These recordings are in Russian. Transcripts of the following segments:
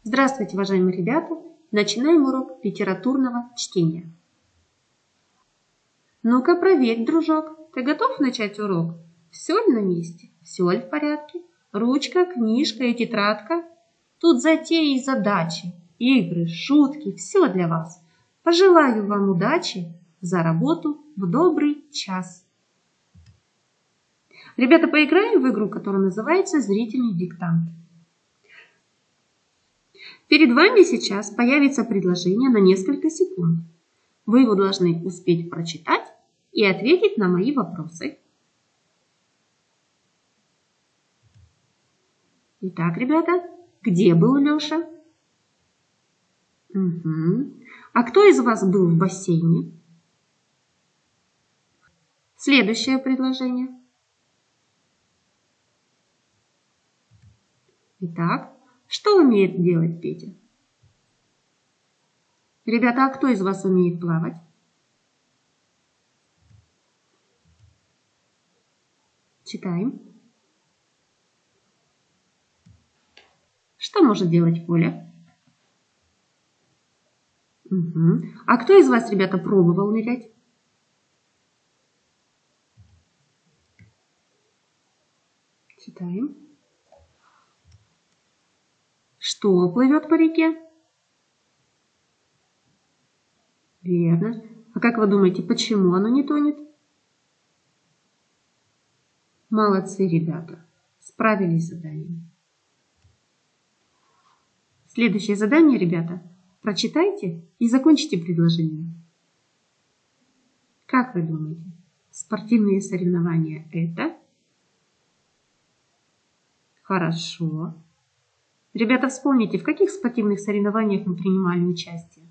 Здравствуйте, уважаемые ребята! Начинаем урок литературного чтения. Ну-ка, проверь, дружок, ты готов начать урок? Все ли на месте? Все ли в порядке? Ручка, книжка и тетрадка? Тут затеи и задачи, игры, шутки, все для вас. Пожелаю вам удачи за работу в добрый час. Ребята, поиграем в игру, которая называется «Зрительный диктант». Перед вами сейчас появится предложение на несколько секунд. Вы его должны успеть прочитать и ответить на мои вопросы. Итак, ребята, где был Леша? А кто из вас был в бассейне? Следующее предложение. Итак, что умеет делать Петя? Ребята, а кто из вас умеет плавать? Читаем. Что может делать Коля? А кто из вас, ребята, пробовал нырять? Читаем. Что плывет по реке? Верно. А как вы думаете, почему оно не тонет? Молодцы, ребята. Справились с заданием. Следующее задание, ребята. Прочитайте и закончите предложение. Как вы думаете, спортивные соревнования это? Хорошо. Ребята, вспомните, в каких спортивных соревнованиях мы принимали участие?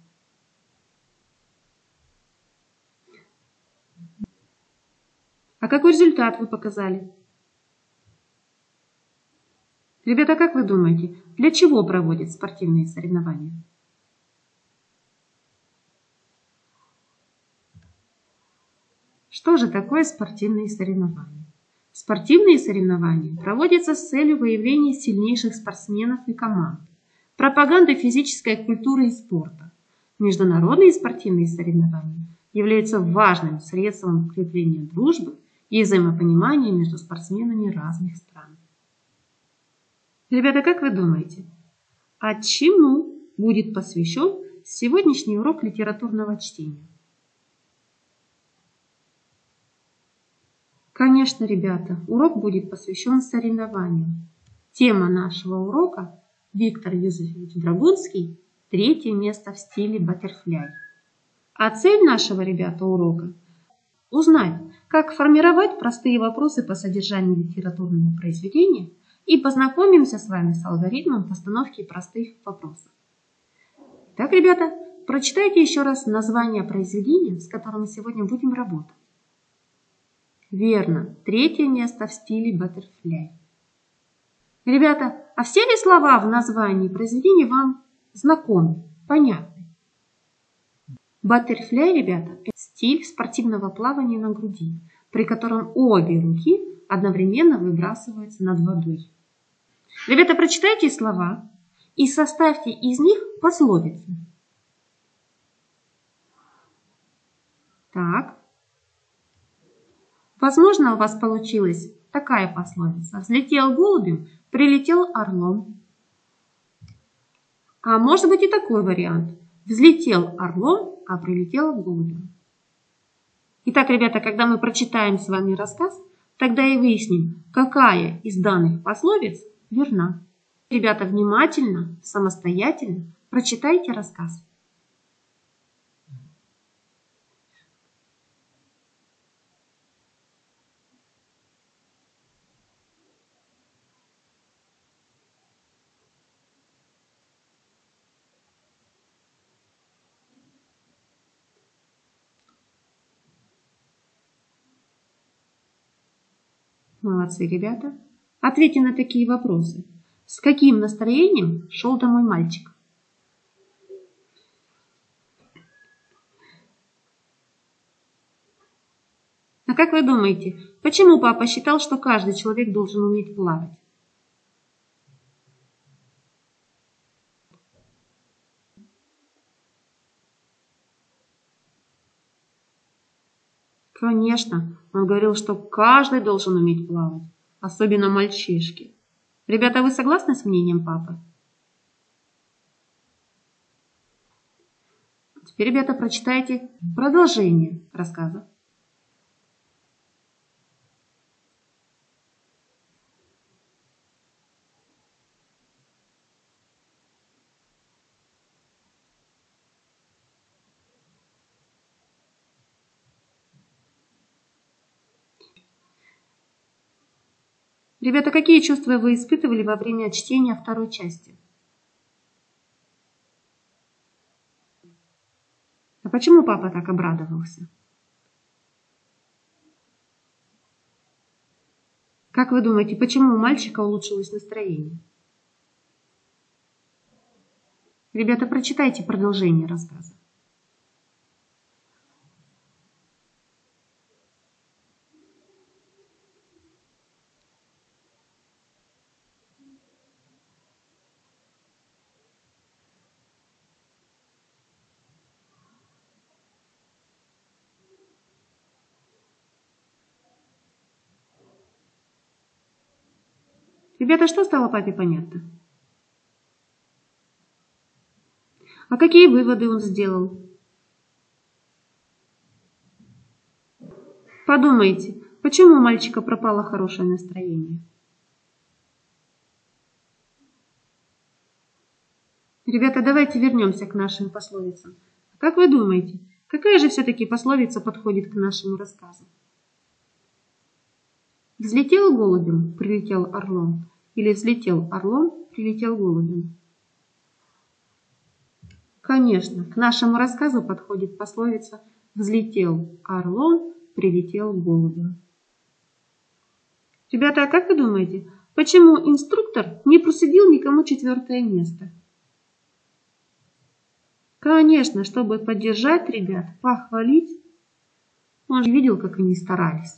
А какой результат вы показали? Ребята, как вы думаете, для чего проводят спортивные соревнования? Что же такое спортивные соревнования? Спортивные соревнования проводятся с целью выявления сильнейших спортсменов и команд, пропаганды физической культуры и спорта. Международные спортивные соревнования являются важным средством укрепления дружбы и взаимопонимания между спортсменами разных стран. Ребята, как вы думаете, а чему будет посвящен сегодняшний урок литературного чтения? Конечно, ребята, урок будет посвящен соревнованиям. Тема нашего урока – Виктор Юзефович Драгунский, 3 место в стиле баттерфляй. А цель нашего, ребята, урока – узнать, как формировать простые вопросы по содержанию литературного произведения и познакомимся с вами с алгоритмом постановки простых вопросов. Так, ребята, прочитайте еще раз название произведения, с которым мы сегодня будем работать. Верно, 3 место в стиле баттерфляй. Ребята, а все ли слова в названии произведения вам знакомы, понятны? Баттерфляй, ребята, это стиль спортивного плавания на груди, при котором обе руки одновременно выбрасываются над водой. Ребята, прочитайте слова и составьте из них пословицы. Так. Возможно, у вас получилась такая пословица. Взлетел голубем, прилетел орлом. А может быть и такой вариант. Взлетел орлом, а прилетел голубем. Итак, ребята, когда мы прочитаем с вами рассказ, тогда и выясним, какая из данных пословиц верна. Ребята, внимательно, самостоятельно прочитайте рассказ. Молодцы, ребята. Ответьте на такие вопросы. С каким настроением шел домой мальчик? А как вы думаете, почему папа считал, что каждый человек должен уметь плавать? Конечно, он говорил, что каждый должен уметь плавать, особенно мальчишки. Ребята, вы согласны с мнением папы? Теперь, ребята, прочитайте продолжение рассказа. Ребята, какие чувства вы испытывали во время чтения второй части? А почему папа так обрадовался? Как вы думаете, почему у мальчика улучшилось настроение? Ребята, прочитайте продолжение рассказа. Ребята, что стало папе понятно? А какие выводы он сделал? Подумайте, почему у мальчика пропало хорошее настроение? Ребята, давайте вернемся к нашим пословицам. Как вы думаете, какая же все-таки пословица подходит к нашему рассказу? Взлетел голубем, прилетел орлом, или взлетел орлом, прилетел голубем? Конечно, к нашему рассказу подходит пословица «взлетел орлом, прилетел голубем». Ребята, а как вы думаете, почему инструктор не присудил никому 4-е место? Конечно, чтобы поддержать ребят, похвалить. Он же видел, как они старались.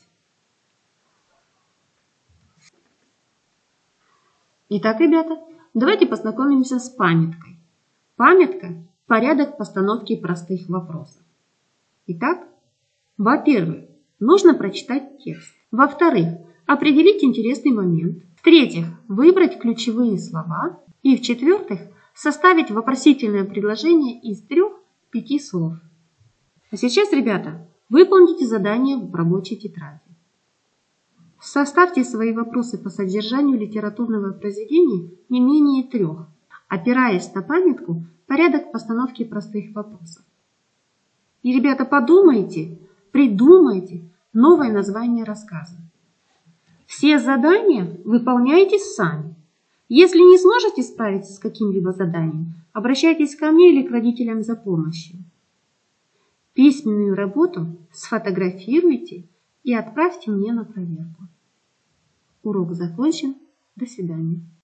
Итак, ребята, давайте познакомимся с памяткой. Памятка – порядок постановки простых вопросов. Итак, во-первых, нужно прочитать текст. Во-вторых, определить интересный момент. В-третьих, выбрать ключевые слова. И в-четвертых, составить вопросительное предложение из 3-5 слов. А сейчас, ребята, выполните задание в рабочей тетради. Составьте свои вопросы по содержанию литературного произведения не менее 3, опираясь на памятку «Порядок постановки простых вопросов». И, ребята, подумайте, придумайте новое название рассказа. Все задания выполняйте сами. Если не сможете справиться с каким-либо заданием, обращайтесь ко мне или к родителям за помощью. Письменную работу сфотографируйте и отправьте мне на проверку. Урок закончен. До свидания.